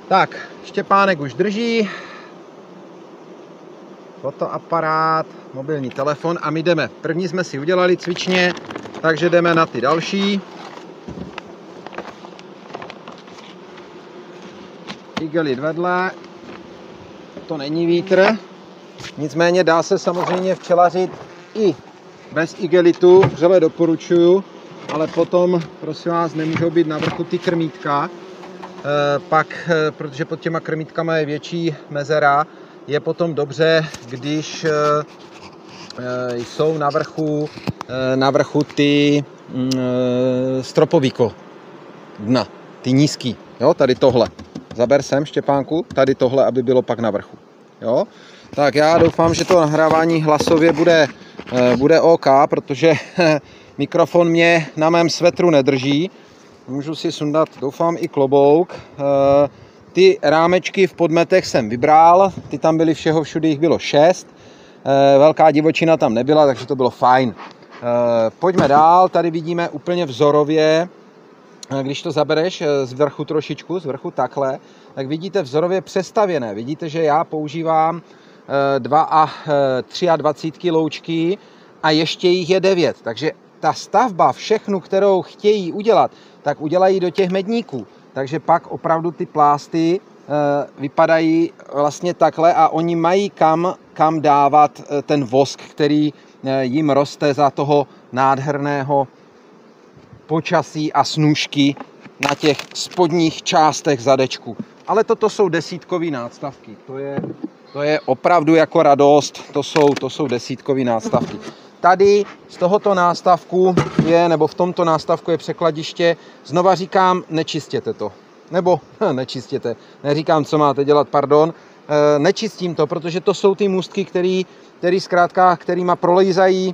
Tak, Štěpánek už drží fotoaparát, mobilní telefon a my jdeme. První jsme si udělali cvičně, takže jdeme na ty další. Igelit vedle, to není vítr, nicméně dá se samozřejmě včelařit i bez igelitu, vřele doporučuju, ale potom, prosím vás, nemůžou být na vrchu ty krmítka, protože pod těma krmítkama je větší mezera, je potom dobře, když jsou na vrchu ty stropovíko dna, ty nízký, jo, tady tohle. Zaber sem, Štěpánku, tady tohle, aby bylo pak na vrchu. Jo? Tak já doufám, že to nahrávání hlasově bude OK, protože mikrofon mě na mém svetru nedrží. Můžu si sundat, doufám, i klobouk. Ty rámečky v podmetech jsem vybral, ty tam byly všeho, všude jich bylo 6. Velká divočina tam nebyla, takže to bylo fajn. Pojďme dál, tady vidíme úplně vzorově, když to zabereš z vrchu trošičku, z vrchu takhle, tak vidíte vzorově přestavěné. Vidíte, že já používám 23 loučky a ještě jich je 9. Takže ta stavba, všechnu, kterou chtějí udělat, tak udělají do těch medníků. Takže pak opravdu ty plásty vypadají vlastně takhle a oni mají kam dávat ten vosk, který jim roste za toho nádherného počasí a snůžky na těch spodních částech zadečku. Ale toto jsou desítkové nástavky. To je opravdu jako radost. To jsou desítkové nástavky. Tady z tohoto nástavku nebo v tomto nástavku je překladiště. Znova říkám, nečistěte to. Nebo nečistěte. Neříkám, co máte dělat, pardon. Nečistím to, protože to jsou ty můstky, kterýma prolejzají,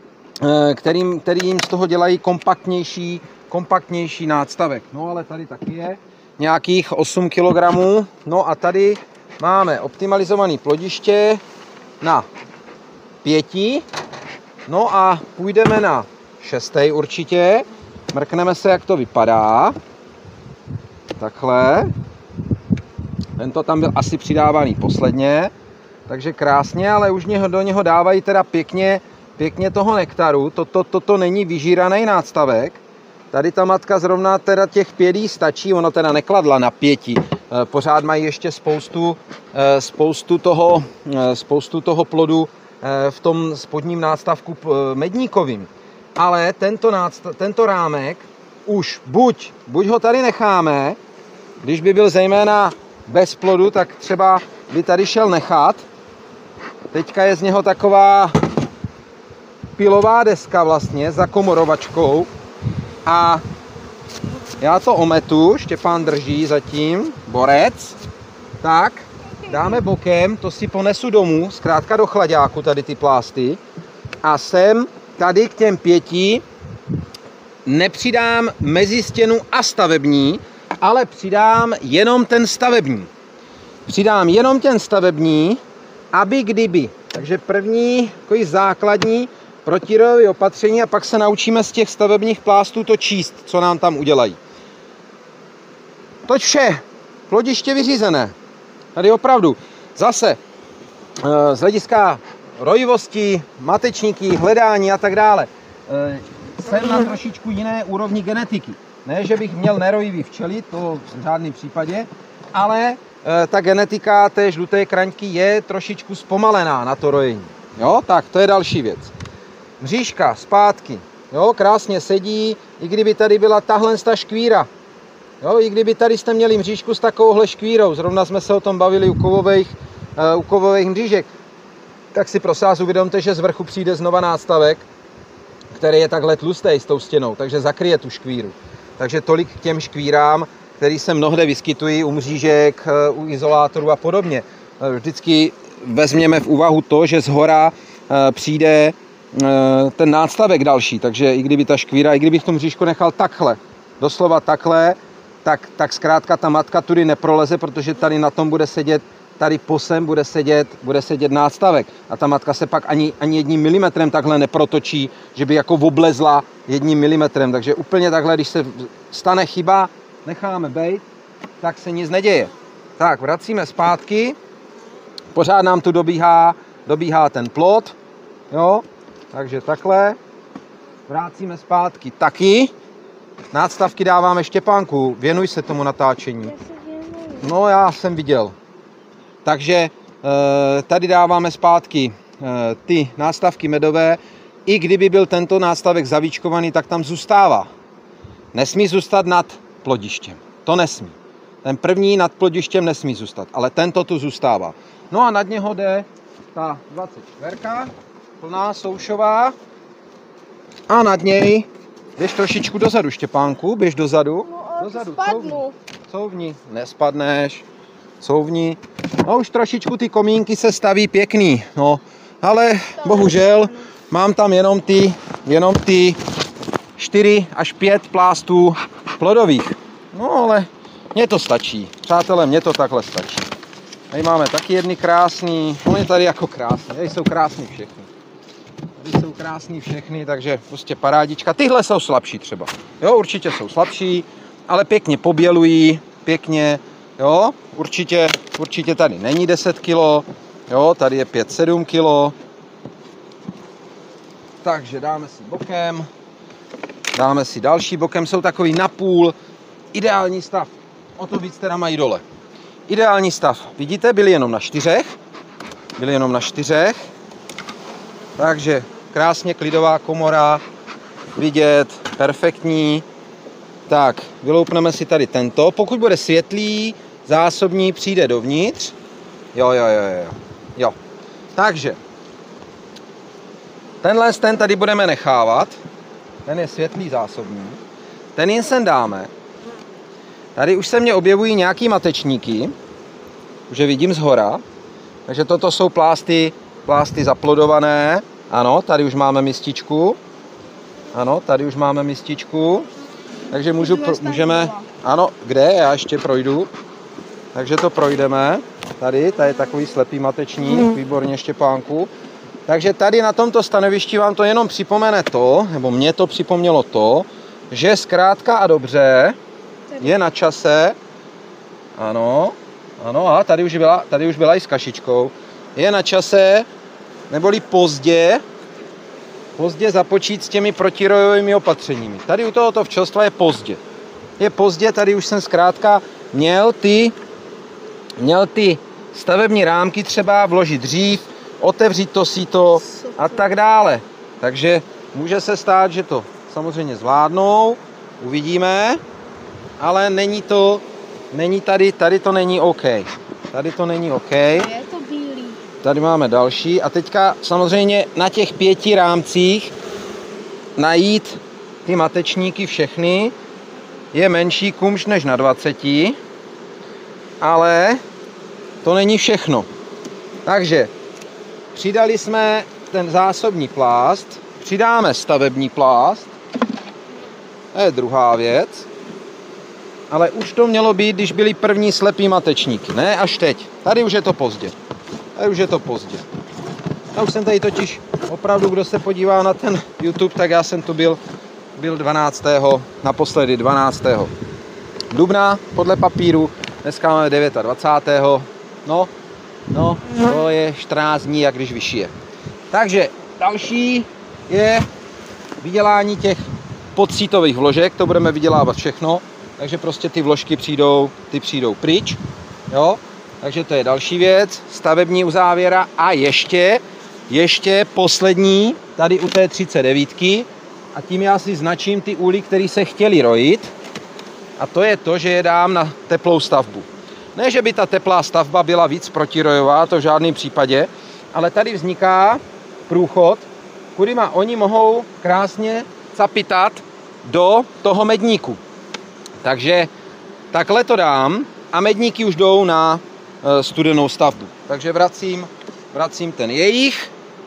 který jim z toho dělají kompaktnější nástavek. No ale tady taky je nějakých 8 kg. No a tady máme optimalizované plodiště na 5. No a půjdeme na 6. určitě. Mrkneme se, jak to vypadá. Takhle. Tento tam byl asi přidávaný posledně. Takže krásně, ale už do něho dávají teda pěkně toho nektaru. Toto není vyžíraný nástavek. Tady ta matka zrovna teda těch 5 stačí, ona teda nekladla na 5. Pořád mají ještě spoustu toho plodu v tom spodním nástavku medníkovým. Ale tento rámek už buď ho tady necháme, když by byl zejména bez plodu, tak třeba by tady šel nechat. Teďka je z něho taková pilová deska vlastně za komorovačkou a já to ometu, Štěpán drží zatím, borec, tak dáme bokem, to si ponesu domů, zkrátka do chlaďáku tady ty plásty a sem tady k těm 5 nepřidám mezistěnu a stavební, ale přidám jenom ten stavební. Přidám jenom ten stavební, aby kdyby. Takže první takový základní protírojové opatření a pak se naučíme z těch stavebních plástů to číst, co nám tam udělají. Toť vše. Plodiště vyřízené. Tady opravdu zase z hlediska rojivosti, matečníky, hledání a tak dále. Jsem na trošičku jiné úrovni genetiky. Ne, že bych měl nerojivý včely, to v žádném případě, ale ta genetika té žluté kraňky je trošičku zpomalená na to rojení. Jo, tak to je další věc. Mřížka zpátky, jo, krásně sedí, i kdyby tady byla tahle škvíra. Jo, i kdyby tady jste měli mřížku s takovouhle škvírou, zrovna jsme se o tom bavili u kovových mřížek, tak si prosím vás uvědomte, že z vrchu přijde znova nástavek, který je takhle tlustý s tou stěnou, takže zakryje tu škvíru. Takže tolik k těm škvírám, který se mnohde vyskytují u mřížek, u izolátorů a podobně. Vždycky vezměme v úvahu to, že zhora přijde ten nástavek další, takže i kdyby ta škvíra, i kdybych tu mřížku nechal takhle, doslova takhle, tak zkrátka ta matka tudy neproleze, protože tady na tom bude sedět, tady posem bude sedět nástavek. A ta matka se pak ani 1 milimetrem takhle neprotočí, že by jako oblezla 1 milimetrem. Takže úplně takhle, když se stane chyba, necháme bejt, tak se nic neděje. Tak, vracíme zpátky. Pořád nám tu dobíhá ten plot. Jo, takže takhle. Vracíme zpátky taky. Nástavky dáváme, Štěpánku, věnuj se tomu natáčení. No, já jsem viděl. Takže tady dáváme zpátky ty nástavky medové. I kdyby byl tento nástavek zavíčkovaný, tak tam zůstává. Nesmí zůstat nad plodištěm. To nesmí. Ten první nad plodištěm nesmí zůstat, ale tento tu zůstává. No a nad něho jde ta 24, plná soušová. A nad něj běž trošičku dozadu, Štěpánku, běž dozadu. No, dozadu, spadnu. couvni, nespadneš, couvni. No už trošičku ty komínky se staví pěkný, no, ale bohužel mám tam jenom ty 4 až 5 plástů plodových. No ale mně to stačí, přátelé, mně to takhle stačí. Tady máme taky jedny krásný, on je tady jako krásný, tady jsou krásný všechny. Tady jsou krásný všechny, takže prostě parádička. Tyhle jsou slabší třeba. Jo, určitě jsou slabší, ale pěkně pobělují, pěkně, jo, určitě tady není 10 kg, jo, tady je 5-7 kg. Takže dáme si bokem, dáme si další bokem, jsou takový napůl, ideální stav, o to víc teda mají dole. Ideální stav, vidíte, byli jenom na 4, takže krásně klidová komora, vidět, perfektní. Tak, vyloupneme si tady tento, pokud bude světlý, zásobní, přijde dovnitř. Jo. Takže, ten tady budeme nechávat, ten je světlý zásobní, ten jen sem dáme. Tady už se mně objevují nějaký matečníky, už je vidím zhora, takže toto jsou plásty zaplodované. Ano, tady už máme mističku. Takže můžeme, ano, kde? Já ještě projdu. Takže to projdeme. Tady je takový slepý matečník, výborně, Štěpánku. Takže tady na tomto stanovišti vám to jenom připomene to, nebo mě to připomnělo to, že zkrátka a dobře je na čase, ano, a tady už byla i s kašičkou, je na čase, neboli pozdě započít s těmi protirojovými opatřeními. Tady u tohoto včelstva je pozdě, tady už jsem zkrátka měl ty stavební rámky třeba vložit dřív, otevřít to síto a tak dále. Takže může se stát, že to samozřejmě zvládnou, uvidíme, ale tady to není OK. Tady to není OK. Je to bílý. Tady máme další a teďka samozřejmě na těch 5 rámcích najít ty matečníky všechny je menší kumš než na 20, ale to není všechno. Takže přidali jsme ten zásobní plást, přidáme stavební plást, to je druhá věc, ale už to mělo být, když byly první slepý matečníky, ne až teď. Tady už je to pozdě. Já už jsem tady totiž opravdu, kdo se podívá na ten YouTube, tak já jsem tu byl 12. naposledy 12. dubna podle papíru, dneska máme 29. No, to je 14 dní, jak když vyšije. Takže další je vydělání těch podsítových vložek, to budeme vydělávat všechno, takže prostě ty vložky přijdou pryč, jo. Takže to je další věc, stavební uzávěra a ještě poslední, tady u té 39, a tím já si značím ty úly, které se chtěly rojit, a to je to, že je dám na teplou stavbu. Ne, že by ta teplá stavba byla víc protirojová, to v žádném případě, ale tady vzniká průchod, kudy oni mohou krásně capitat do toho medníku. Takže takhle to dám a medníky už jdou na studenou stavbu. Takže vracím ten jejich,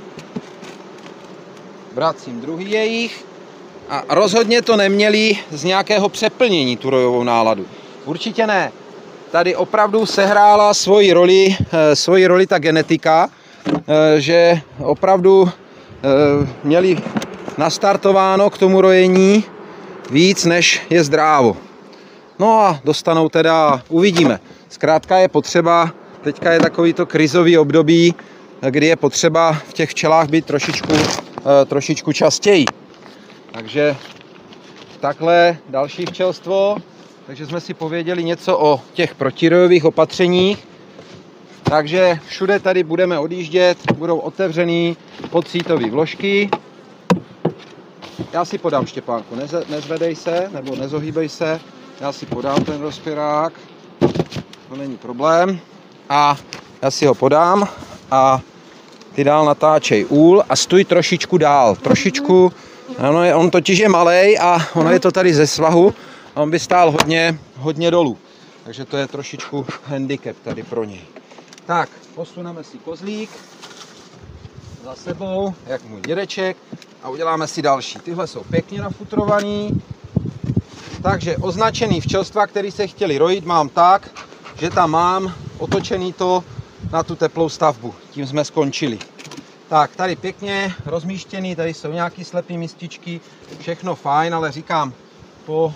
vracím druhý jejich a rozhodně to neměli z nějakého přeplnění tu rojovou náladu. Určitě ne. Tady opravdu sehrála svoji roli ta genetika, že opravdu měli nastartováno k tomu rojení víc, než je zdrávo. No a dostanou teda, uvidíme. Zkrátka je potřeba, teďka je takovýto krizový období, kdy je potřeba v těch včelách být trošičku častěji. Takže takhle další včelstvo. Takže jsme si pověděli něco o těch protirojových opatřeních. Takže všude tady budeme odjíždět, budou otevřený podsítové vložky. Já si podám, Štěpánku, nezvedej se, nebo nezohýbej se. Já si podám ten rozpěrák, to není problém. A já si ho podám a ty dál natáčej úl a stůj trošičku dál, trošičku. On totiž je malej a ono je to tady ze svahu a on by stál hodně dolů. Takže to je trošičku handicap tady pro něj. Tak, posuneme si kozlík za sebou, jak můj dědeček, a uděláme si další. Tyhle jsou pěkně nafutrovaný. Takže označený včelstva, který se chtěli rojit, mám tak, že tam mám otočený to na tu teplou stavbu. Tím jsme skončili. Tak, tady pěkně rozmístěný, tady jsou nějaký slepý mističky, všechno fajn, ale říkám, po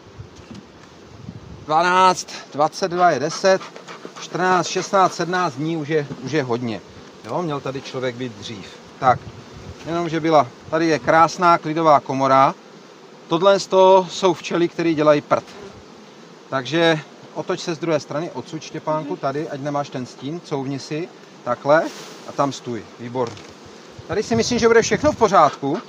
12, 22 je 10, 14, 16, 17 dní už je hodně. Jo, měl tady člověk být dřív. Tak, jenomže tady je krásná klidová komora. Tohle jsou včely, které dělají prd. Takže otoč se z druhé strany, odsuď, Štěpánku, tady, ať nemáš ten stín, couvni si, takhle a tam stůj, výborný. Tady si myslím, že bude všechno v pořádku.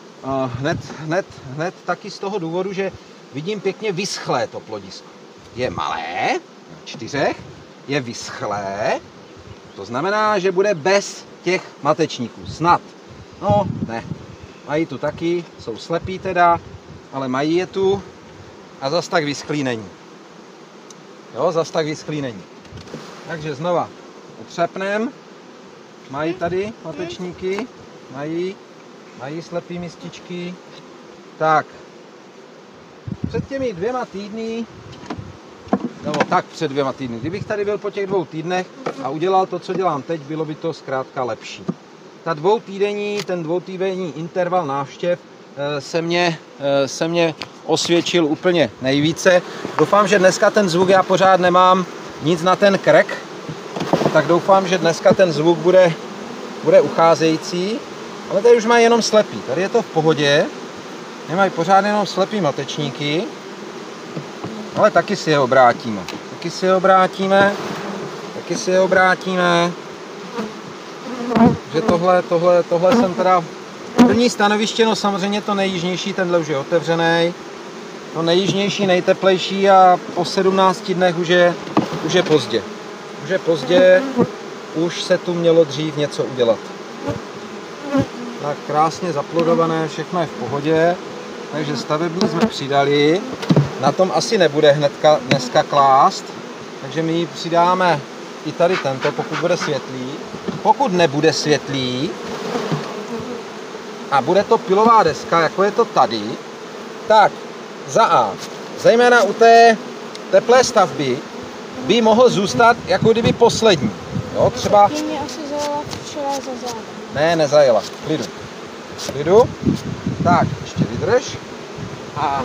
Hned taky z toho důvodu, že vidím pěkně vyschlé to plodisko. Je malé, na 4, je vyschlé, to znamená, že bude bez těch matečníků, snad. No, ne. Mají tu taky, jsou slepí teda, ale mají je tu a zas tak vyschlý není. Jo, zas tak vyschlý není. Takže znova otřepnem. Mají tady matečníky, mají slepý mističky. Tak, před těmi 2 týdny, nebo tak před 2 týdny, kdybych tady byl po těch 2 týdnech a udělal to, co dělám teď, bylo by to zkrátka lepší. Ten 2týdenní interval návštěv se mě osvědčil úplně nejvíce. Doufám, že dneska ten zvuk, já pořád nemám nic na ten krk, tak doufám, že dneska ten zvuk bude ucházející. Ale tady už mají jenom slepý, tady je to v pohodě, nemají pořád jenom slepý matečníky, ale taky si je obrátíme, že tohle jsem teda první stanoviště, no samozřejmě to nejjižnější, tenhle už je otevřený, to nejjižnější, nejteplejší a po 17 dnech už je pozdě, už se tu mělo dřív něco udělat. Tak krásně zaplodované, všechno je v pohodě, takže stavební jsme přidali, na tom asi nebude dneska klást, takže my ji přidáme i tady tento, pokud bude světlý. Pokud nebude světlý a bude to pilová deska, jako je to tady, tak za A, zejména u té teplé stavby, by mohl zůstat jako kdyby poslední. Jo, třeba... Mě asi zajela včela za záda. Ne, nezajela. Klidu. Tak, ještě vydrž. A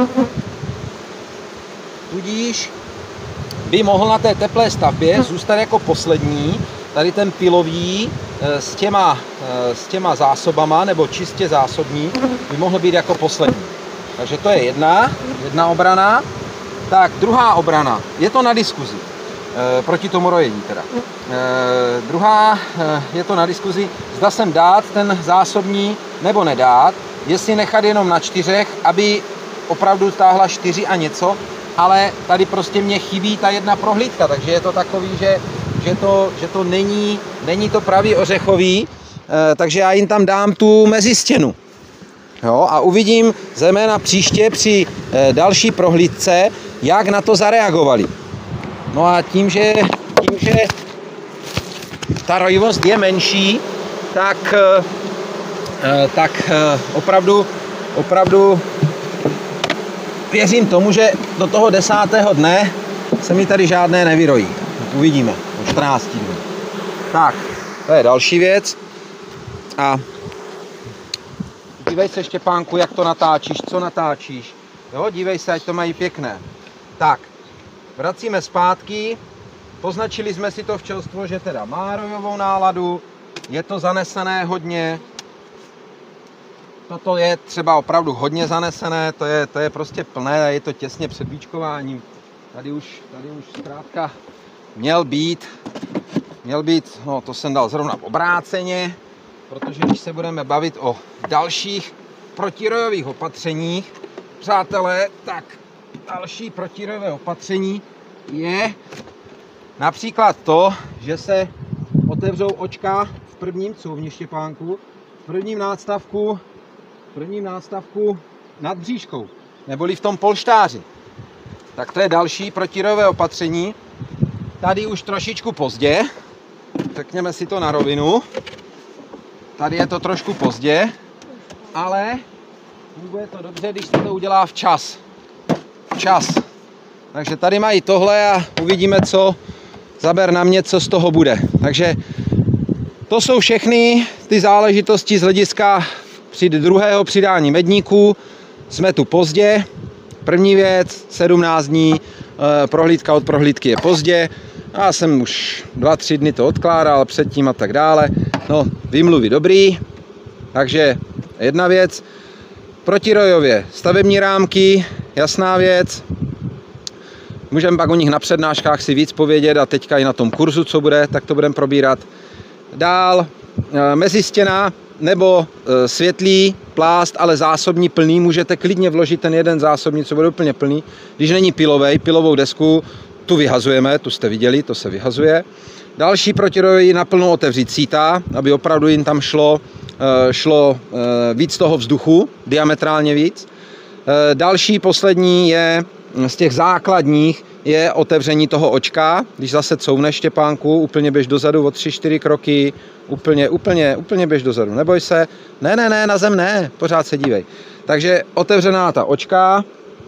tudíž by mohl na té teplé stavbě zůstat jako poslední, tady ten pilový s těma zásobama, nebo čistě zásobní, by mohl být jako poslední. Takže to je jedna obrana. Tak, druhá obrana, je to na diskuzi, proti tomu rojení teda. Druhá je to na diskuzi, zda sem dát ten zásobní, nebo nedát, jestli nechat jenom na 4, aby opravdu táhla 4 a něco, ale tady prostě mě chybí ta jedna prohlídka, takže je to takový, že to není to pravý ořechový, takže já jim tam dám tu mezistěnu. Jo, a uvidím zejména příště při další prohlídce, jak na to zareagovali. No a tím, že ta rojivost je menší, tak opravdu věřím tomu, že do toho 10. dne se mi tady žádné nevyrojí. Uvidíme, po 14 dnů. Tak, to je další věc. A dívej se, Štěpánku, jak to natáčíš, co natáčíš. Jo, dívej se, ať to mají pěkné. Tak, vracíme zpátky. Poznačili jsme si to včelstvo, že teda má rojovou náladu, je to zanesené hodně. Toto je třeba opravdu hodně zanesené, to je prostě plné a je to těsně před víčkováním. Tady už zkrátka měl být, no to jsem dal zrovna obráceně, protože když se budeme bavit o dalších protirojových opatřeních, přátelé, tak další protirojové opatření je například to, že se otevřou očka v prvním couvně, Štěpánku, v prvním nástavku nad bříškou, neboli v tom polštáři. Tak to je další protirojové opatření. Tady už trošičku pozdě, řekněme si to na rovinu. Tady je to trošku pozdě, ale funguje to dobře, když se to udělá včas. Takže tady mají tohle a uvidíme, co zaber na mě, co z toho bude. Takže to jsou všechny ty záležitosti z hlediska při druhého přidání medníků. Jsme tu pozdě. První věc, 17 dní, prohlídka od prohlídky je pozdě. Já jsem už 2-3 dny to odkládal předtím a tak dále. No, výmluvy dobrý. Takže jedna věc. Protirojově stavební rámky, jasná věc. Můžeme pak o nich na přednáškách si víc povědět a teďka i na tom kurzu, co bude, tak to budeme probírat. Dál, mezistěna nebo světlý plást, ale zásobní plný. Můžete klidně vložit ten jeden zásobní, co bude úplně plný. Když není pilovou desku, tu vyhazujeme, tu jste viděli, to se vyhazuje. Další protirojový naplno otevřít síta, aby opravdu jim tam šlo víc toho vzduchu, diametrálně víc. Další, poslední je z těch základních je otevření toho očka. Když zase couvneš, Štěpánku, úplně běž dozadu o 3-4 kroky, úplně běž dozadu. Neboj se, ne, na zem ne, pořád se dívej. Takže otevřená ta očka,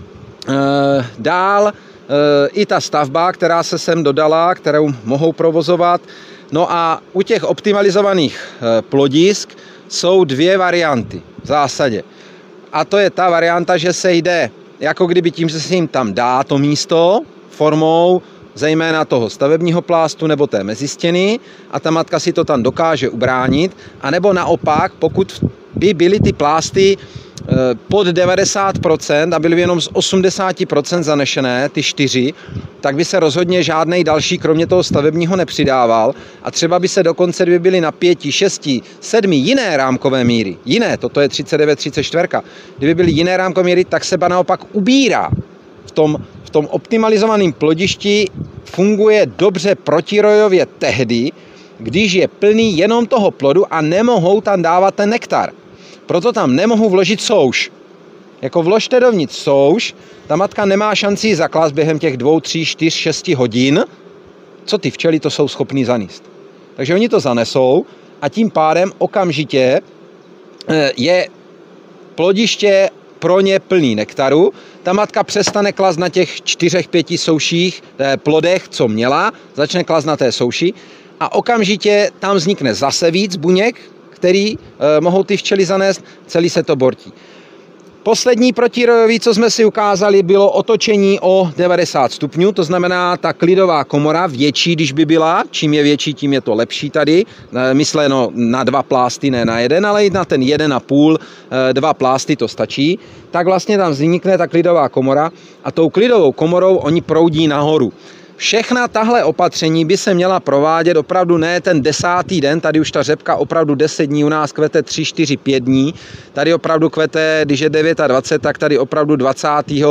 dál i ta stavba, která se sem dodala, kterou mohou provozovat. No a u těch optimalizovaných plodisk jsou dvě varianty v zásadě. A to je ta varianta, že se jde jako kdyby tím, že se jim tam dá to místo formou zejména toho stavebního plástu nebo té mezistěny a ta matka si to tam dokáže ubránit, anebo naopak, pokud by byly ty plásty pod 90% a byly by jenom z 80% zanešené, ty 4, tak by se rozhodně žádnej další, kromě toho stavebního, nepřidával a třeba by se dokonce, kdyby byly na 5, 6, 7 jiné rámkové míry, toto je 39, 34, kdyby byly jiné rámkové míry, tak se naopak ubírá. V tom optimalizovaném plodišti funguje dobře protirojově tehdy, když je plný jenom toho plodu a nemohou tam dávat ten nektar. Proto tam nemohu vložit souš. Jako vložte dovnitř souš, ta matka nemá šanci ji zaklást během těch 2, 3, 4, 6 hodin, co ty včely to jsou schopný zanést. Takže oni to zanesou a tím pádem okamžitě je plodiště pro ně plný nektaru. Ta matka přestane klást na těch 4-5 souších plodech, co měla, začne klást na té souši a okamžitě tam vznikne zase víc buněk, který mohou ty včely zanést, celý se to bortí. Poslední protirojový, co jsme si ukázali, bylo otočení o 90 stupňů, to znamená ta klidová komora větší, když by byla, čím je větší, tím je to lepší tady, mysleno na 2 plásty, ne na jeden, ale i na ten 1,5, 2 plásty to stačí, tak vlastně tam vznikne ta klidová komora a tou klidovou komorou oni proudí nahoru. Všechna tahle opatření by se měla provádět opravdu ne ten 10. den, tady už ta řepka opravdu 10 dní, u nás kvete 3, 4, 5 dní, tady opravdu kvete, když je 29, tak tady opravdu 20.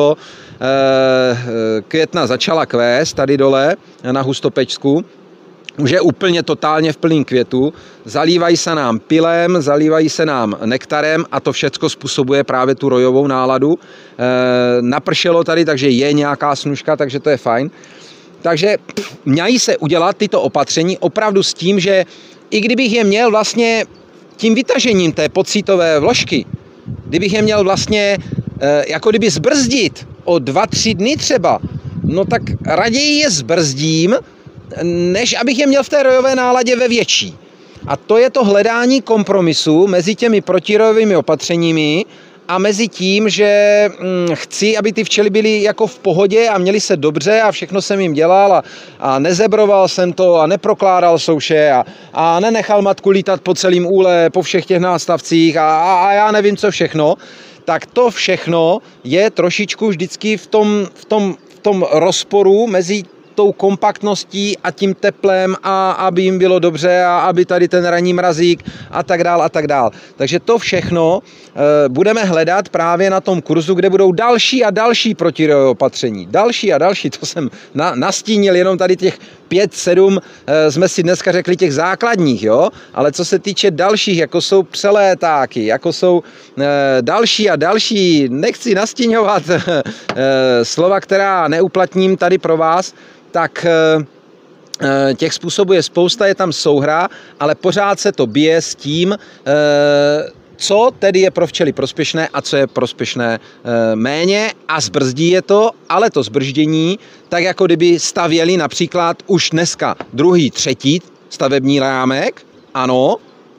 května začala kvést, tady dole na Hustopečsku, už je úplně totálně v plném květu, zalívají se nám pilem, zalívají se nám nektarem a to všecko způsobuje právě tu rojovou náladu. Napršelo tady, takže je nějaká snužka, takže to je fajn. Takže mají se udělat tyto opatření opravdu s tím, že i kdybych je měl vlastně tím vytažením té pocitové vložky, kdybych je měl vlastně jako kdyby zbrzdit o 2-3 dny třeba, no tak raději je zbrzdím, než abych je měl v té rojové náladě ve větší. A to je to hledání kompromisu mezi těmi protirojovými opatřeními a mezi tím, že chci, aby ty včely byly jako v pohodě a měly se dobře a všechno jsem jim dělal a nezebroval jsem to a neprokládal souše a nenechal matku lítat po celém úle, po všech těch nástavcích a já nevím co všechno, tak to všechno je trošičku vždycky v tom rozporu mezi tou kompaktností a tím teplem a aby jim bylo dobře a aby tady ten ranní mrazík a tak dál a tak dál. Takže to všechno budeme hledat právě na tom kurzu, kde budou další a další protirojové opatření. Další a další, to jsem nastínil jenom tady těch 5-7, jsme si dneska řekli těch základních, jo? Ale co se týče dalších, jako jsou přelétáky, jako jsou další a další, nechci nastíňovat slova, která neuplatním tady pro vás, tak těch způsobů je spousta, je tam souhra, ale pořád se to bije s tím, co tedy je pro včely prospěšné a co je prospěšné méně a zbrzdí je to, ale to zbrždění, tak jako kdyby stavěli například už dneska druhý, třetí stavební rámek, ano,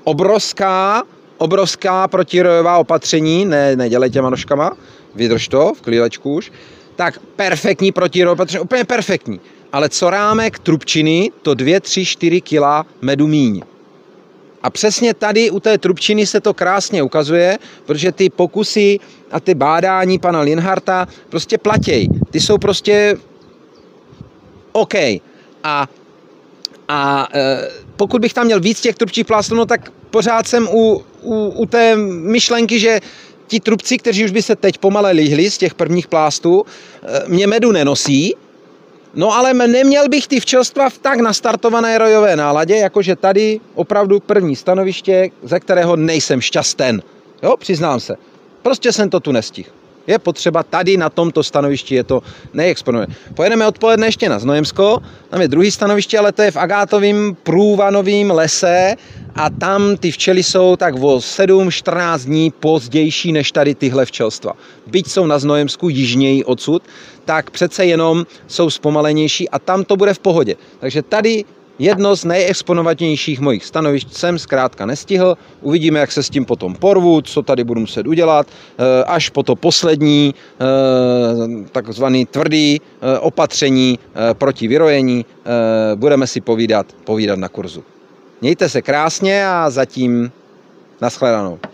obrovská protirojová opatření, nedělej těma nožkama, vydrž to v klílečku už, tak perfektní protirojové opatření, úplně perfektní. Ale co rámek trubčiny, to 2, 3, 4 kila medu míň. A přesně tady u té trubčiny se to krásně ukazuje, protože ty pokusy a ty bádání pana Linharta prostě platěj. Ty jsou prostě OK. A pokud bych tam měl víc těch trubčích plástů, no tak pořád jsem u té myšlenky, že ti trubci, kteří už by se teď pomale lihli z těch prvních plástů, mě medu nenosí. No ale neměl bych ty včelstva v tak nastartované rojové náladě, jakože tady opravdu první stanoviště, ze kterého nejsem šťasten. Jo, přiznám se. Prostě jsem to tu nestihl. Je potřeba tady na tomto stanovišti, je to neexponuje. Pojedeme odpoledne ještě na Znojemsko, tam je druhý stanoviště, ale to je v agátovém průvanovém lese a tam ty včely jsou tak o 7-14 dní pozdější než tady tyhle včelstva. Byť jsou na Znojemsku jižněji odsud, tak přece jenom jsou zpomalenější a tam to bude v pohodě. Takže tady jedno z nejexponovanějších mojich stanovišť jsem zkrátka nestihl. Uvidíme, jak se s tím potom porvu, co tady budu muset udělat, až po to poslední takzvaný tvrdý opatření proti vyrojení budeme si povídat na kurzu. Mějte se krásně a zatím nashledanou.